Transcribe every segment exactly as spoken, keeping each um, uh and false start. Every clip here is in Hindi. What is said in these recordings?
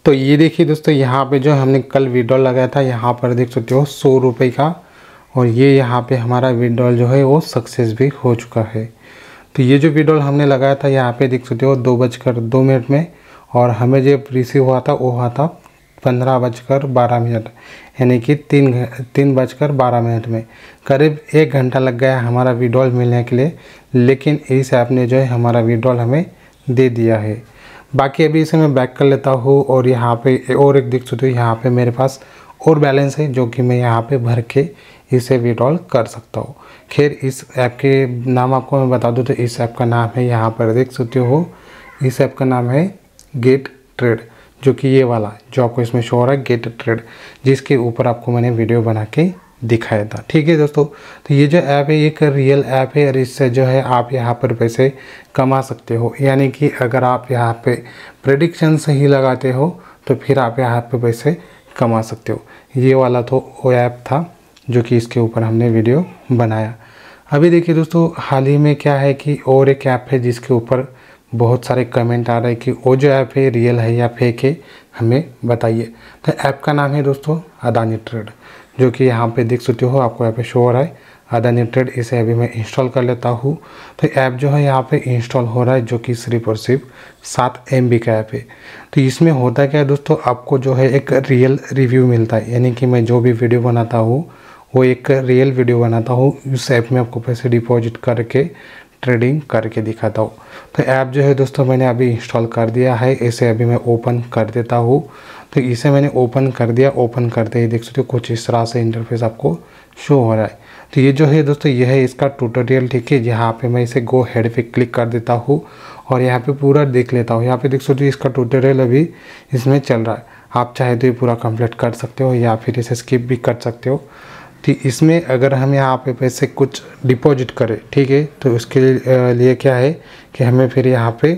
तो ये देखिए दोस्तों, यहाँ पे जो हमने कल विड्रॉल लगाया था, यहाँ पर देख सकते हो सौ रुपये का, और ये यहाँ पे हमारा विड्रॉल जो है वो सक्सेस भी हो चुका है। तो ये जो विड्रॉल हमने लगाया था यहाँ पे देख सकते हो दो बजकर दो मिनट में, और हमें जब रिसीव हुआ था वो हुआ था पंद्रह बजकर बारह मिनट, यानी कि तीन तीन बजकर बारह मिनट में। करीब एक घंटा लग गया हमारा विड्रॉल मिलने के लिए, लेकिन इस ऐप ने जो है हमारा विड्रॉल हमें दे दिया है। बाकी अभी इसे मैं बैक कर लेता हूँ, और यहाँ पे और एक देख सकते हो यहाँ पे मेरे पास और बैलेंस है जो कि मैं यहाँ पे भर के इसे विड्रॉल कर सकता हूँ। खैर, इस ऐप के नाम आपको मैं बता दूँ तो इस ऐप का नाम है, यहाँ पर देख सकते हो, इस ऐप का नाम है गेट ट्रेड, जो कि ये वाला जो आपको इसमें शो हो रहा है गेट ट्रेड, जिसके ऊपर आपको मैंने वीडियो बना के दिखाया था। ठीक है दोस्तों, तो ये जो ऐप है ये एक रियल ऐप है, और इससे जो है आप यहाँ पर पैसे कमा सकते हो। यानी कि अगर आप यहाँ पे प्रेडिक्शन सही लगाते हो तो फिर आप यहाँ पे पैसे कमा सकते हो। ये वाला तो वो ऐप था जो कि इसके ऊपर हमने वीडियो बनाया। अभी देखिए दोस्तों, हाल ही में क्या है कि और एक ऐप है जिसके ऊपर बहुत सारे कमेंट आ रहे हैं कि वो जो ऐप है रियल है या फेक है, हमें बताइए। तो ऐप का नाम है दोस्तों अदानी ट्रेड, जो कि यहाँ पे देख सकते हो आपको यहाँ पे शो हो रहा है अदानी ट्रेड। इसे अभी मैं इंस्टॉल कर लेता हूँ। तो ऐप जो है यहाँ पे इंस्टॉल हो रहा है, जो कि सिर्फ और सिर्फ सात एम बी का ऐप है। तो इसमें होता क्या है दोस्तों, आपको जो है एक रियल रिव्यू मिलता है, यानी कि मैं जो भी वीडियो बनाता हूँ वो एक रियल वीडियो बनाता हूँ। उस ऐप में आपको पैसे डिपॉजिट करके ट्रेडिंग करके दिखाता हूँ। तो ऐप जो है दोस्तों मैंने अभी इंस्टॉल कर दिया है। इसे अभी मैं ओपन कर देता हूँ। तो इसे मैंने ओपन कर दिया। ओपन करते ही देख सकते हो कुछ इस तरह से इंटरफेस आपको शो हो रहा है। तो ये जो है दोस्तों ये है इसका ट्यूटोरियल। ठीक है, यहाँ पे मैं इसे गो हेड पे क्लिक कर देता हूँ और यहाँ पे पूरा देख लेता हूँ। यहाँ पे देख सकते हो इसका ट्यूटोरियल अभी इसमें चल रहा है। आप चाहे तो ये पूरा कंप्लीट कर सकते हो या फिर इसे स्किप भी कर सकते हो। ठीक, इसमें अगर हम यहाँ पे पैसे कुछ डिपॉजिट करें, ठीक है, तो उसके लिए क्या है कि हमें फिर यहाँ पे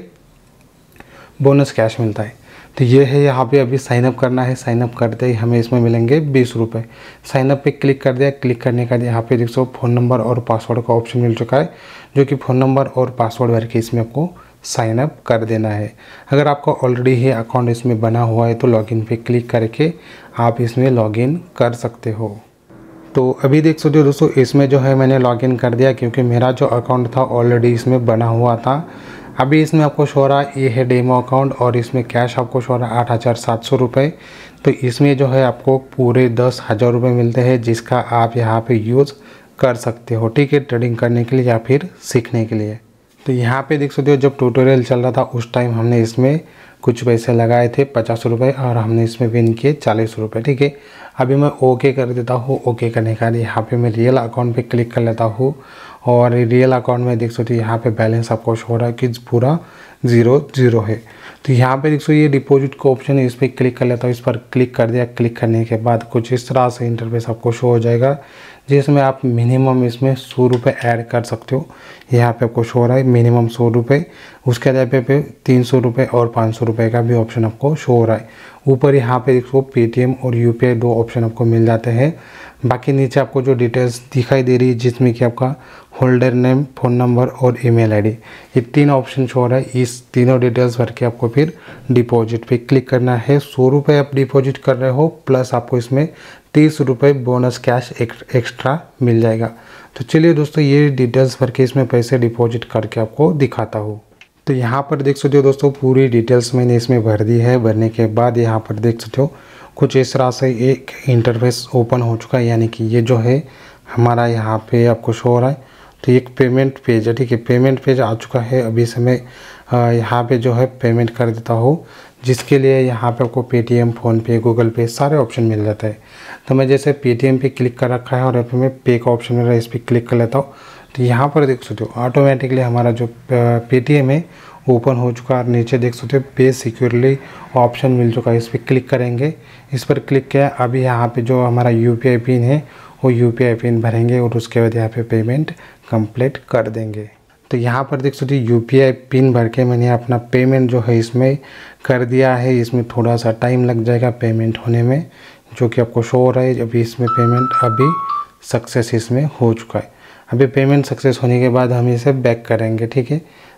बोनस कैश मिलता है। तो ये है यहाँ पे अभी साइन अप करना है। साइन अप करते ही हमें इसमें मिलेंगे बीस रुपये। साइन अप पे क्लिक कर दिया। क्लिक करने का यहाँ पे देखो फ़ोन नंबर और पासवर्ड का ऑप्शन मिल चुका है, जो कि फ़ोन नंबर और पासवर्ड भर के इसमें आपको साइन अप कर देना है। अगर आपका ऑलरेडी ही अकाउंट इसमें बना हुआ है तो लॉगिन पे क्लिक करके आप इसमें लॉगिन कर सकते हो। तो अभी देख सकते हो दोस्तों इसमें जो है मैंने लॉगिन कर दिया, क्योंकि मेरा जो अकाउंट था ऑलरेडी इसमें बना हुआ था। अभी इसमें आपको शो रहा है ये है डेमो अकाउंट, और इसमें कैश आपको शो रहा है आठ हज़ार सात सौ रुपये। तो इसमें जो है आपको पूरे दस हज़ार रुपये मिलते हैं, जिसका आप यहाँ पे यूज़ कर सकते हो। ठीक है, ट्रेडिंग करने के लिए या फिर सीखने के लिए। तो यहाँ पे देख सकते हो जब ट्यूटोरियल चल रहा था उस टाइम हमने इसमें कुछ पैसे लगाए थे पचास रुपये, और हमने इसमें विन किए चालीस रुपये। ठीक है, अभी मैं ओके कर देता हूँ। ओके करने का यहाँ पे मैं रियल अकाउंट पे क्लिक कर लेता हूँ, और रियल अकाउंट में देख सकते हो यहाँ पे बैलेंस आपको शो हो रहा है कि पूरा ज़ीरो ज़ीरो है। तो यहाँ पे देखो ये डिपॉजिट का ऑप्शन है, इस पर क्लिक कर लेता हूँ। इस पर क्लिक कर दिया। क्लिक करने के बाद कुछ इस तरह से इंटरफेस आपको शो हो जाएगा, जिसमें आप मिनिमम इसमें सौ रुपये ऐड कर सकते हो। यहाँ पे आपको शो हो रहा है मिनिमम सौ रुपये। उसके बाद पे तीन सौ रुपये और पाँच सौ रुपये का भी ऑप्शन आपको शो हो रहा है। ऊपर यहाँ पे देखो पेटीएम और यूपीआई दो ऑप्शन आपको मिल जाते हैं। बाकी नीचे आपको जो डिटेल्स दिखाई दे रही है, जिसमें कि आपका होल्डर नेम, फ़ोन नंबर और ईमेल आईडी, ये तीन ऑप्शन शो हो रहा है। इस तीनों डिटेल्स भर के आपको फिर डिपॉजिट पे क्लिक करना है। सौ रुपये आप डिपॉजिट कर रहे हो, प्लस आपको इसमें तीस रुपये बोनस कैश एक, एक्स्ट्रा मिल जाएगा। तो चलिए दोस्तों ये डिटेल्स भर के इसमें पैसे डिपॉजिट करके आपको दिखाता हूँ। तो यहाँ पर देख सकते हो दोस्तों पूरी डिटेल्स मैंने इसमें भर दी है। भरने के बाद यहाँ पर देख सकते हो कुछ इस तरह से एक इंटरफेस ओपन हो चुका है, यानी कि ये जो है हमारा यहाँ पे आपको शो हो रहा है। तो एक पेमेंट पेज है। ठीक है, पेमेंट पेज आ चुका है। अभी से मैं यहाँ पे जो है पेमेंट कर देता हूँ, जिसके लिए यहाँ पे आपको पेटीएम, फ़ोनपे, गूगल पे सारे ऑप्शन मिल जाते हैं। तो मैं जैसे पेटीएम पे क्लिक कर रखा है और यहाँ पे मैं पे का ऑप्शन मिल रहा है, इस पर क्लिक कर लेता हूँ। तो यहाँ पर देख सकते हो ऑटोमेटिकली हमारा जो पेटीएम है ओपन हो चुका है। और नीचे देख सकते हो पे सिक्योरली ऑप्शन मिल चुका है, इस पर क्लिक करेंगे। इस पर क्लिक किया। अभी यहाँ पे जो हमारा यूपीआई पिन है वो यूपीआई पिन भरेंगे और उसके बाद यहाँ पे पेमेंट कंप्लीट कर देंगे। तो यहाँ पर देख सकते हो यूपीआई पिन भर के मैंने अपना पेमेंट जो है इसमें कर दिया है। इसमें थोड़ा सा टाइम लग जाएगा पेमेंट होने में, जो कि आपको शो हो रहा है। अभी इसमें पेमेंट अभी सक्सेस इसमें हो चुका है। अभी पेमेंट सक्सेस होने के बाद हम इसे बैक करेंगे। ठीक है,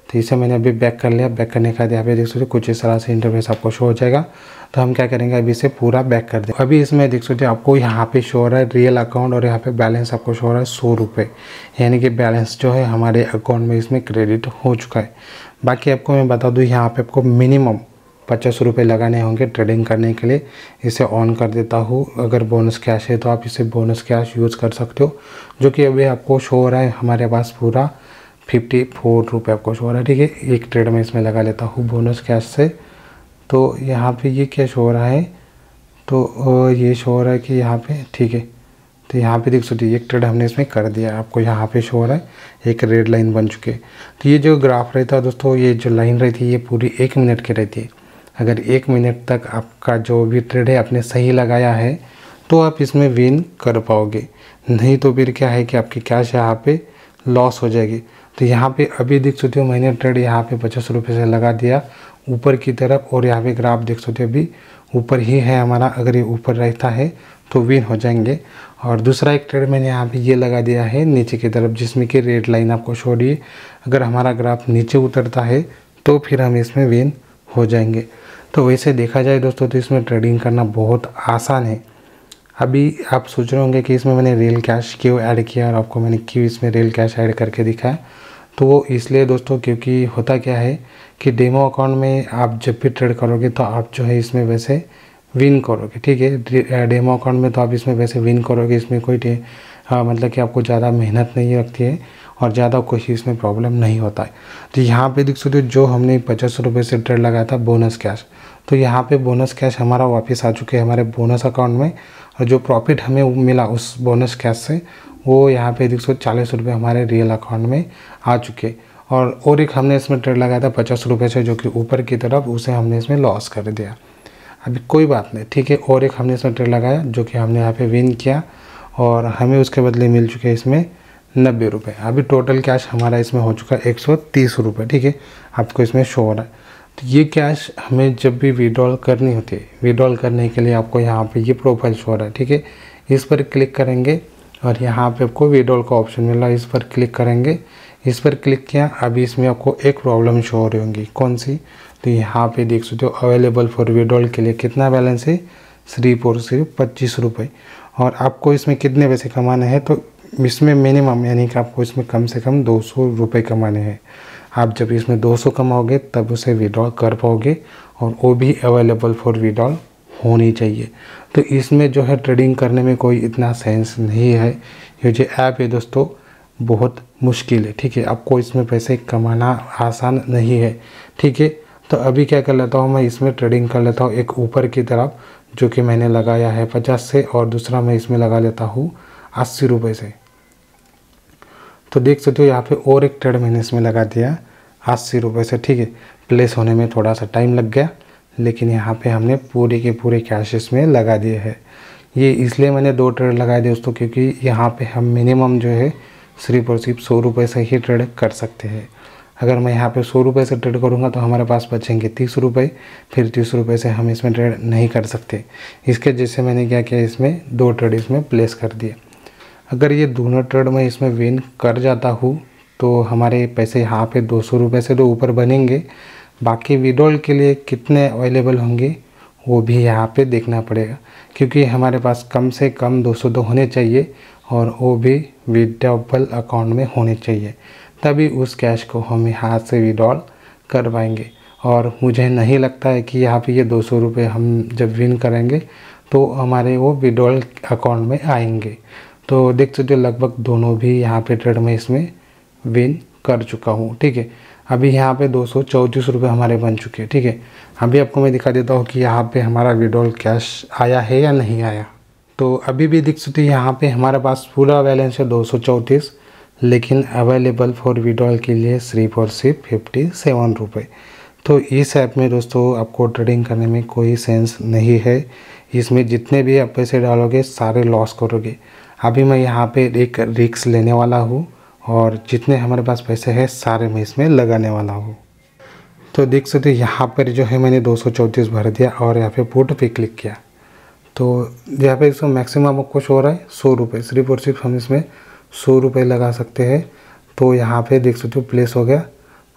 तो इसे मैंने अभी बैक कर लिया। बैक करने के बाद यहाँ पे देख सकते हो कुछ इस तरह से इंटरफेस आपको शो हो जाएगा। तो हम क्या करेंगे, अभी इसे पूरा बैक कर दें। अभी इसमें देख सकते हो आपको यहाँ पे शो हो रहा है रियल अकाउंट और यहाँ पे बैलेंस आपको शो हो रहा है सौ रुपये, यानी कि बैलेंस जो है हमारे अकाउंट में इसमें क्रेडिट हो चुका है। बाकी आपको मैं बता दूँ, यहाँ पे आपको मिनिमम पचास रुपये लगाने होंगे ट्रेडिंग करने के लिए। इसे ऑन कर देता हूँ। अगर बोनस कैश है तो आप इसे बोनस कैश यूज़ कर सकते हो, जो कि अभी आपको शो हो रहा है हमारे पास पूरा फिफ्टी फोर रुपये आपको शो हो रहा है। ठीक है, एक ट्रेड में इसमें लगा लेता हूँ बोनस कैश से। तो यहाँ पे ये क्या शो हो रहा है, तो ये शो हो रहा है कि यहाँ पे ठीक है, तो यहाँ पे देख सकते हो एक ट्रेड हमने इसमें कर दिया, आपको यहाँ पे शो हो रहा है एक रेड लाइन बन चुकी है। तो ये जो ग्राफ रहता है दोस्तों, ये जो लाइन रहती है ये पूरी एक मिनट की रहती है। अगर एक मिनट तक आपका जो भी ट्रेड है आपने सही लगाया है तो आप इसमें विन कर पाओगे, नहीं तो फिर क्या है कि आपकी कैश यहाँ पे लॉस हो जाएगी। तो यहाँ पे अभी देख सकते हो मैंने ट्रेड यहाँ पे पचास रुपये से लगा दिया ऊपर की तरफ, और यहाँ पे ग्राफ देख सकते हो अभी ऊपर ही है हमारा। अगर ये ऊपर रहता है तो विन हो जाएंगे। और दूसरा एक ट्रेड मैंने यहाँ पे ये लगा दिया है नीचे की तरफ, जिसमें कि रेड लाइन आपको शो हो रही है। अगर हमारा ग्राफ नीचे उतरता है तो फिर हम इसमें विन हो जाएंगे। तो वैसे देखा जाए दोस्तों तो इसमें ट्रेडिंग करना बहुत आसान है। अभी आप सोच रहे होंगे कि इसमें मैंने रियल कैश क्यों ऐड किया और आपको मैंने क्यों इसमें रियल कैश ऐड करके दिखाया। तो वो इसलिए दोस्तों क्योंकि होता क्या है कि डेमो अकाउंट में आप जब भी ट्रेड करोगे तो आप जो है इसमें वैसे विन करोगे। ठीक है, डेमो अकाउंट में तो आप इसमें वैसे विन करोगे, इसमें कोई हाँ मतलब कि आपको ज़्यादा मेहनत नहीं लगती है और ज़्यादा कुछ इसमें प्रॉब्लम नहीं होता है। तो यहाँ पे देख सकते हो जो हमने पचास रुपये से ट्रेड लगाया था बोनस कैश, तो यहाँ पे बोनस कैश हमारा वापस आ चुके हैं हमारे बोनस अकाउंट में, और जो प्रॉफिट हमें मिला उस बोनस कैश से वो यहाँ पे देख सकते चालीस रुपये हमारे रियल अकाउंट में आ चुके। और और एक हमने इसमें ट्रेड लगाया था पचास रुपये से जो कि ऊपर की तरफ, उसे हमने इसमें लॉस कर दिया। अभी कोई बात नहीं, ठीक है। और एक हमने इसमें ट्रेड लगाया जो कि हमने यहाँ पे विन किया और हमें उसके बदले मिल चुके हैं इसमें नब्बे रुपये। अभी टोटल कैश हमारा इसमें हो चुका है एक सौ तीस रुपये। ठीक है, आपको इसमें शो हो रहा है। तो ये कैश हमें जब भी विड्रॉल करनी होती है, विड्रॉल करने के लिए आपको यहाँ पे ये प्रोफाइल शो हो रहा है। ठीक है, इस पर क्लिक करेंगे और यहाँ पे आपको विड्रॉल का ऑप्शन मिल रहा है, इस पर क्लिक करेंगे। इस पर क्लिक किया, अभी इसमें आपको एक प्रॉब्लम शो हो रही होंगी, कौन सी, तो यहाँ पे देख सकते हो अवेलेबल फॉर विड्रॉल के लिए कितना बैलेंस है, सिर्फ और सिर्फ पच्चीस रुपये। और आपको इसमें कितने पैसे कमाने हैं, तो इसमें मिनिमम यानी कि आपको इसमें कम से कम दो सौ रुपये कमाने हैं। आप जब इसमें दो सौ कमाओगे तब उसे विड्रॉल कर पाओगे, और वो भी अवेलेबल फॉर विड्रॉल होनी चाहिए। तो इसमें जो है ट्रेडिंग करने में कोई इतना सेंस नहीं है। ये जो ऐप है दोस्तों बहुत मुश्किल है। ठीक है, आपको इसमें पैसे कमाना आसान नहीं है। ठीक है, तो अभी क्या कर लेता हूँ मैं, इसमें ट्रेडिंग कर लेता हूँ एक ऊपर की तरफ जो कि मैंने लगाया है पचास से, और दूसरा मैं इसमें लगा लेता हूँ अस्सी रुपये से। तो देख सकते हो यहाँ पे और एक ट्रेड मैंने इसमें लगा दिया अस्सी रुपये से। ठीक है, प्लेस होने में थोड़ा सा टाइम लग गया, लेकिन यहाँ पे हमने पूरे के पूरे कैश इसमें लगा दिए हैं। ये इसलिए मैंने दो ट्रेड लगाए थे दोस्तों, क्योंकि यहाँ पे हम मिनिमम जो है सिर्फ और सिर्फ सौ रुपये से ही ट्रेड कर सकते हैं। अगर मैं यहाँ पे सौ रुपये से ट्रेड करूँगा तो हमारे पास बचेंगे तीस रुपये, फिर तीस रुपये से हम इसमें ट्रेड नहीं कर सकते। इसके जैसे मैंने क्या किया, इसमें दो ट्रेड इसमें प्लेस कर दिए। अगर ये दोनों ट्रेड में इसमें विन कर जाता हूँ तो हमारे पैसे यहाँ पे दो सौ रुपये से तो ऊपर बनेंगे। बाकी विड्रॉल के लिए कितने अवेलेबल होंगे वो भी यहाँ पे देखना पड़ेगा, क्योंकि हमारे पास कम से कम दो सौ तो होने चाहिए, और वो भी विड्रॉबल अकाउंट में होने चाहिए, तभी उस कैश को हम यहाँ से विड्रॉल कर पाएंगे। और मुझे नहीं लगता है कि यहाँ पे ये दो सौ रुपये हम जब विन करेंगे तो हमारे वो विड्रॉल अकाउंट में आएंगे। तो देख सकते हो लगभग दोनों भी यहाँ पे ट्रेड में इसमें विन कर चुका हूँ। ठीक है, अभी यहाँ पे दो सौ चौंतीस रुपये हमारे बन चुके हैं। ठीक है, अभी आपको मैं दिखा देता हूँ कि यहाँ पे हमारा विड्रॉल कैश आया है या नहीं आया। तो अभी भी देख सकते हो यहाँ पे हमारे पास पूरा बैलेंस है दो सौ चौंतीस, लेकिन अवेलेबल फॉर विड्रॉल के लिए सिर्फ और सिर्फ फिफ्टी सेवन रुपये। तो इस ऐप में दोस्तों आपको ट्रेडिंग करने में कोई सेंस नहीं है। इसमें जितने भी आप पैसे डालोगे सारे लॉस करोगे। अभी मैं यहाँ पे एक रिस्क लेने वाला हूँ और जितने हमारे पास पैसे हैं सारे मैं इसमें लगाने वाला हूँ। तो देख सकते हो यहाँ पर जो है मैंने दो सौ चौंतीस भर दिया और यहाँ पे पुट पे क्लिक किया। तो यहाँ पे इसका मैक्सिमम आपको शो हो रहा है सौ रुपये, सिर्फ और सिर्फ हम इसमें सौ रुपये लगा सकते हैं। तो यहाँ पे देख सकते हो प्लेस हो गया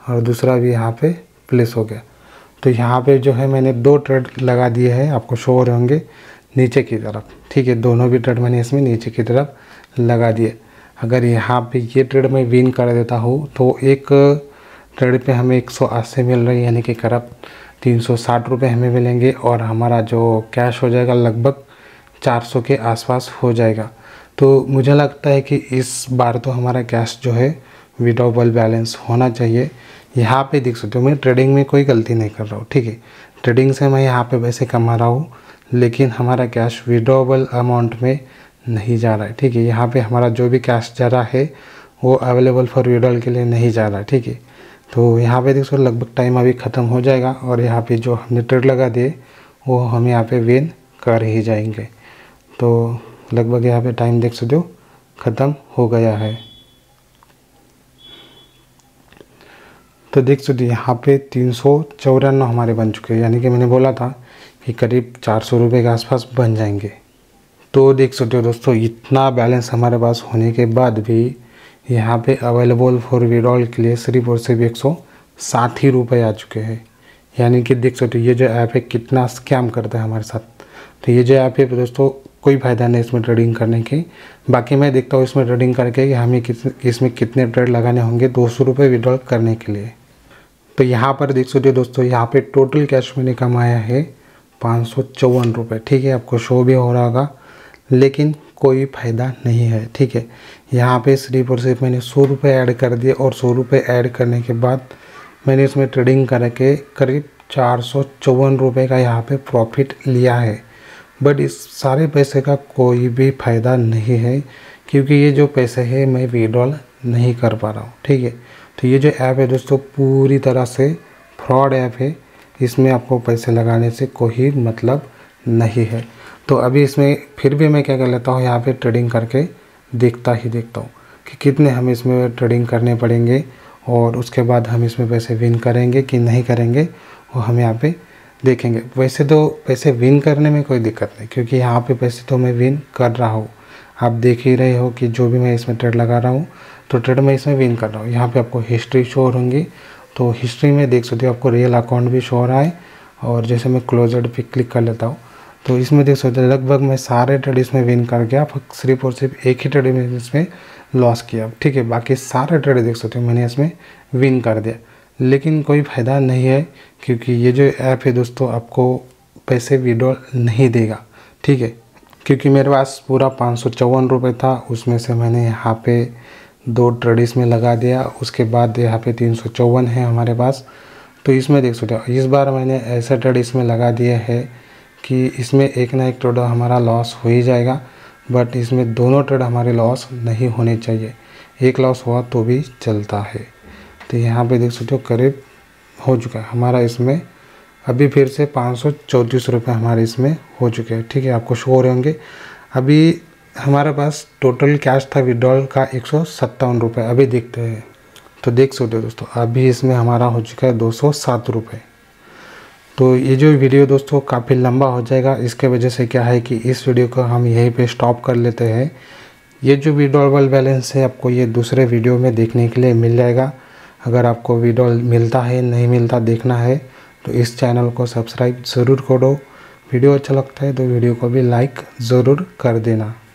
और दूसरा भी यहाँ पे प्लेस हो गया। तो यहाँ पे जो है मैंने दो ट्रेड लगा दिए हैं, आपको शो हो रहे होंगे नीचे की तरफ, ठीक है। दोनों भी ट्रेड मैंने इसमें नीचे की तरफ लगा दिए। अगर यहाँ पे ये ट्रेड मैं विन कर देता हूँ तो एक ट्रेड पे हमें एक सौ अस्सी मिल रही है, यानी कि करीब तीन सौ साठ रुपये हमें मिलेंगे और हमारा जो कैश हो जाएगा लगभग चार सौ के आसपास हो जाएगा। तो मुझे लगता है कि इस बार तो हमारा कैश जो है विड्रॉबल बैलेंस होना चाहिए। यहाँ पे देख सकते हो मैं ट्रेडिंग में कोई गलती नहीं कर रहा हूँ, ठीक है। ट्रेडिंग से मैं यहाँ पे पैसे कमा रहा हूँ, लेकिन हमारा कैश विड्रॉबल अमाउंट में नहीं जा रहा है, ठीक है। यहाँ पे हमारा जो भी कैश जा रहा है वो अवेलेबल फॉर विड्रॉल के लिए नहीं जा रहा है, ठीक है। तो यहाँ पे देखो लगभग टाइम अभी ख़त्म हो जाएगा और यहाँ पे जो हमने ट्रेड लगा दिए वो हम यहाँ पे विन कर ही जाएंगे। तो लगभग यहाँ पे टाइम देख सकते हो ख़त्म हो गया है। तो देख सकते हो यहाँ पे तीन सौ चौरानवे हमारे बन चुके हैं, यानी कि मैंने बोला था कि करीब चार सौ रुपये के आसपास बन जाएंगे। तो देख सकते हो दोस्तों इतना बैलेंस हमारे पास होने के बाद भी यहाँ पे अवेलेबल फॉर विड्रॉल के लिए सिर्फ और सिर्फ एक सौ साठ ही रुपये आ चुके हैं। यानी कि देख सकते हो ये जो ऐप है कितना स्कैम करता है हमारे साथ। तो ये जो ऐप है दोस्तों कोई फ़ायदा नहीं इसमें ट्रेडिंग करने की। बाकी मैं देखता हूँ इसमें ट्रेडिंग करके कि हमें किस इसमें कितने ट्रेड लगाने होंगे दो सौ रुपये विड्रॉल करने के लिए। तो यहाँ पर देख सकते हो दोस्तों यहाँ पे टोटल कैश मैंने कमाया है पाँच सौ चौवन रुपये, ठीक है। आपको शो भी हो रहा होगा, लेकिन कोई फ़ायदा नहीं है, ठीक है। यहाँ पे सिर्फ और सिर्फ मैंने सौ रुपये ऐड कर दिए और सौ रुपये ऐड करने के बाद मैंने इसमें ट्रेडिंग करके करीब चार सौ चौवन रुपये का यहाँ पे प्रॉफिट लिया है। बट इस सारे पैसे का कोई भी फ़ायदा नहीं है, क्योंकि ये जो पैसे है मैं विड्रॉल नहीं कर पा रहा हूँ, ठीक है। तो ये जो ऐप है दोस्तों पूरी तरह से फ्रॉड ऐप है, इसमें आपको पैसे लगाने से कोई मतलब नहीं है। तो अभी इसमें फिर भी मैं क्या कर लेता हूँ यहाँ पे ट्रेडिंग करके देखता ही देखता हूँ कि कितने हमें इसमें ट्रेडिंग करने पड़ेंगे और उसके बाद हम इसमें पैसे विन करेंगे कि नहीं करेंगे वो हम यहाँ पे देखेंगे। वैसे तो पैसे विन करने में कोई दिक्कत नहीं, क्योंकि यहाँ पे पैसे तो मैं विन कर रहा हूँ। आप देख ही रहे हो कि जो भी मैं इसमें ट्रेड लगा रहा हूँ तो ट्रेड में इसमें विन कर रहा हूँ। यहाँ पे आपको हिस्ट्री शो होंगी, तो हिस्ट्री में देख सकते हो आपको रियल अकाउंट भी शो हो रहा है। और जैसे मैं क्लोजर पे क्लिक कर लेता हूँ तो इसमें देख सकते हो लगभग मैं सारे ट्रेड इसमें विन कर गया, सिर्फ और सिर्फ एक ही ट्रेड में इसमें लॉस किया, ठीक है। बाकी सारे ट्रेड देख सकते हो मैंने इसमें विन कर दिया, लेकिन कोई फ़ायदा नहीं है, क्योंकि ये जो ऐप है दोस्तों आपको पैसे विड्रॉल नहीं देगा, ठीक है। क्योंकि मेरे पास पूरा पाँच सौ चौवन रुपये था, उसमें से मैंने यहाँ पे दो ट्रेड इसमें लगा दिया, उसके बाद यहाँ पे तीन सौ चौवन है हमारे पास। तो इसमें देख सकते हो इस बार मैंने ऐसा ट्रेड इसमें लगा दिया है कि इसमें एक ना एक ट्रेड हमारा लॉस हो ही जाएगा, बट इसमें दोनों ट्रेड हमारे लॉस नहीं होने चाहिए। एक लॉस हुआ तो भी चलता है। तो यहाँ पे देख सकते हो करीब हो चुका है हमारा इसमें अभी फिर से पाँच सौ चौंतीस रुपये हमारे इसमें हो चुके हैं, ठीक है। आपको शो हो रहे होंगे। अभी हमारे पास टोटल कैश था विड्रॉल का एक सौ सत्तावन रुपये। अभी देखते हैं तो देख सकते हो दोस्तों अभी इसमें हमारा हो चुका है दो सौ सात रुपये। तो ये जो वीडियो दोस्तों काफ़ी लंबा हो जाएगा, इसके वजह से क्या है कि इस वीडियो को हम यहीं पे स्टॉप कर लेते हैं। ये जो विड्रॉल बैलेंस है आपको ये दूसरे वीडियो में देखने के लिए मिल जाएगा। अगर आपको विड्रॉल मिलता है नहीं मिलता देखना है तो इस चैनल को सब्सक्राइब ज़रूर करो। वीडियो अच्छा लगता है तो वीडियो को भी लाइक ज़रूर कर देना।